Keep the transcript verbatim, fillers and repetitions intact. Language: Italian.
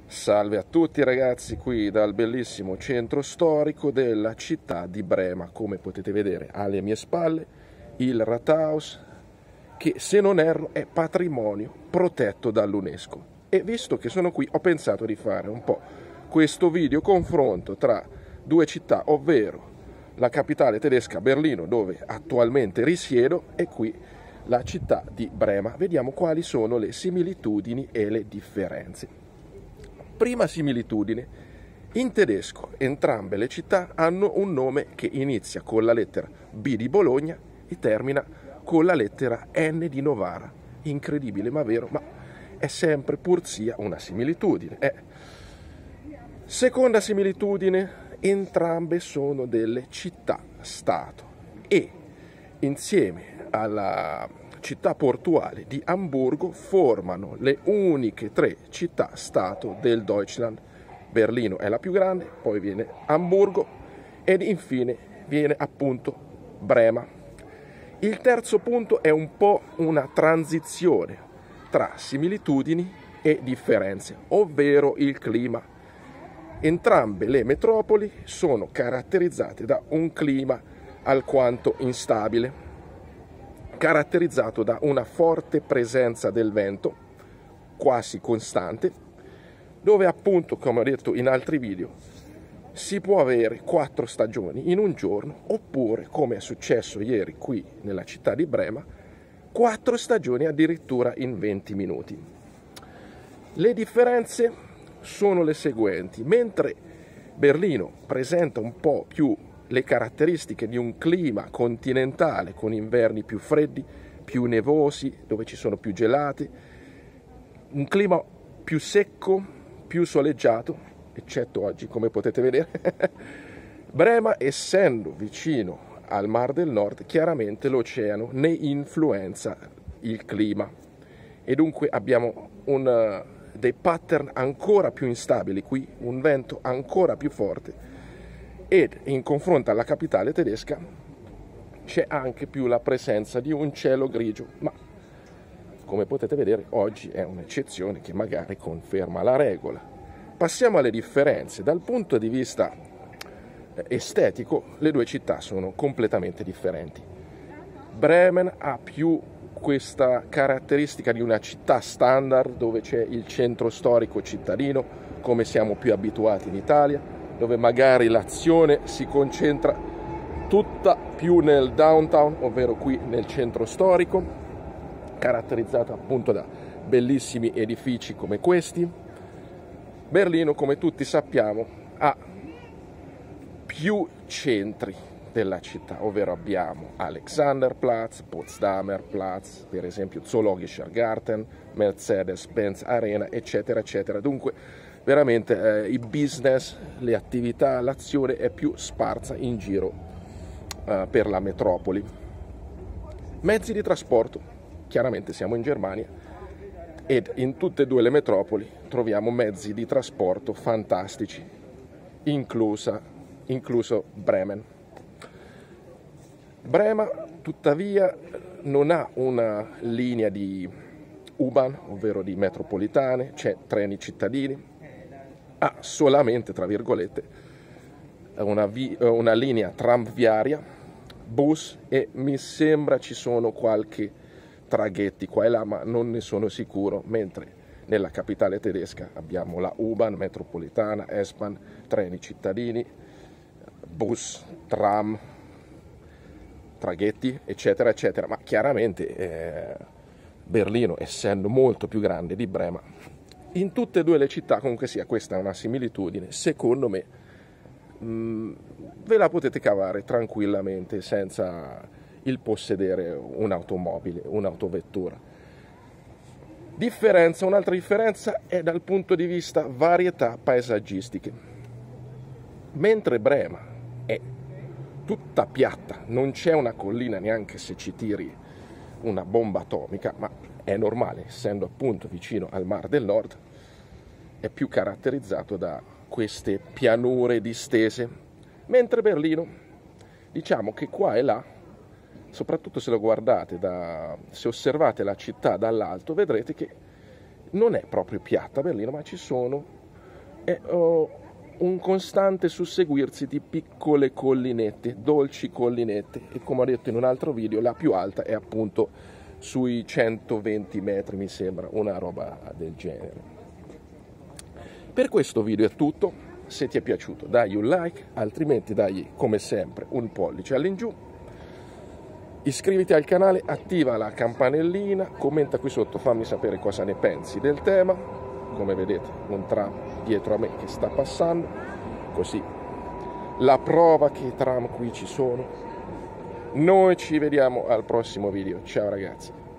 Salve a tutti ragazzi, qui dal bellissimo centro storico della città di Brema. Come potete vedere alle mie spalle il Rathaus, che se non erro è patrimonio protetto dall'UNESCO. E visto che sono qui ho pensato di fare un po' questo video confronto tra due città, ovvero la capitale tedesca Berlino, dove attualmente risiedo, e qui la città di Brema. Vediamo quali sono le similitudini e le differenze. Prima similitudine: in tedesco entrambe le città hanno un nome che inizia con la lettera B di Bologna e termina con la lettera N di Novara. Incredibile ma vero, ma è sempre pur sia una similitudine. Eh. Seconda similitudine: entrambe sono delle città-stato e insieme alla città portuale di Amburgo formano le uniche tre città-stato del Deutschland. Berlino è la più grande, poi viene Amburgo ed infine viene appunto Brema. Il terzo punto è un po' una transizione tra similitudini e differenze, ovvero il clima. Entrambe le metropoli sono caratterizzate da un clima alquanto instabile, caratterizzato da una forte presenza del vento, quasi costante, dove appunto, come ho detto in altri video, si può avere quattro stagioni in un giorno, oppure, come è successo ieri qui nella città di Brema, quattro stagioni addirittura in venti minuti. Le differenze sono le seguenti: mentre Berlino presenta un po' più le caratteristiche di un clima continentale con inverni più freddi, più nevosi, dove ci sono più gelati, un clima più secco, più soleggiato, eccetto oggi come potete vedere, Brema, essendo vicino al Mar del Nord, chiaramente l'oceano ne influenza il clima e dunque abbiamo un, dei pattern ancora più instabili qui, un vento ancora più forte. Ed in confronto alla capitale tedesca c'è anche più la presenza di un cielo grigio, ma come potete vedere oggi è un'eccezione che magari conferma la regola. Passiamo alle differenze. Dal punto di vista estetico le due città sono completamente differenti. Bremen ha più questa caratteristica di una città standard, dove c'è il centro storico cittadino, come siamo più abituati in Italia, dove magari l'azione si concentra tutta più nel downtown, ovvero qui nel centro storico, caratterizzata appunto da bellissimi edifici come questi. Berlino, come tutti sappiamo, ha più centri della città, ovvero abbiamo Alexanderplatz, Potsdamer Platz, per esempio Zoologischer Garten, Mercedes-Benz Arena, eccetera, eccetera. Dunque veramente eh, i business, le attività, l'azione è più sparsa in giro eh, per la metropoli. Mezzi di trasporto: chiaramente siamo in Germania ed in tutte e due le metropoli troviamo mezzi di trasporto fantastici, inclusa, incluso Bremen. Brema tuttavia non ha una linea di U-Bahn, ovvero di metropolitane, c'è treni cittadini, ha solamente, tra virgolette, una, vi- una linea tramviaria, bus e mi sembra ci sono qualche traghetti qua e là, ma non ne sono sicuro, mentre nella capitale tedesca abbiamo la U-Bahn, metropolitana, S-Bahn, treni cittadini, bus, tram, traghetti, eccetera, eccetera. Ma chiaramente eh, Berlino, essendo molto più grande di Brema, in tutte e due le città, comunque sia, questa è una similitudine, secondo me mh, ve la potete cavare tranquillamente senza il possedere un'automobile, un'autovettura. Differenza, un'altra differenza è dal punto di vista varietà paesaggistiche. Mentre Brema è tutta piatta, non c'è una collina neanche se ci tiri una bomba atomica, ma è normale, essendo appunto vicino al Mar del Nord, è più caratterizzato da queste pianure distese, mentre Berlino, diciamo che qua e là, soprattutto se lo guardate, da, se osservate la città dall'alto, vedrete che non è proprio piatta Berlino, ma ci sono è oh, un costante susseguirsi di piccole collinette, dolci collinette, e come ho detto in un altro video, la più alta è appunto sui centoventi metri, mi sembra, una roba del genere. Per questo video è tutto. Se ti è piaciuto dai un like, altrimenti dai come sempre un pollice all'ingiù, iscriviti al canale, attiva la campanellina, commenta qui sotto, fammi sapere cosa ne pensi del tema. Come vedete un tram dietro a me che sta passando, così la prova che i tram qui ci sono. Noi ci vediamo al prossimo video, ciao ragazzi.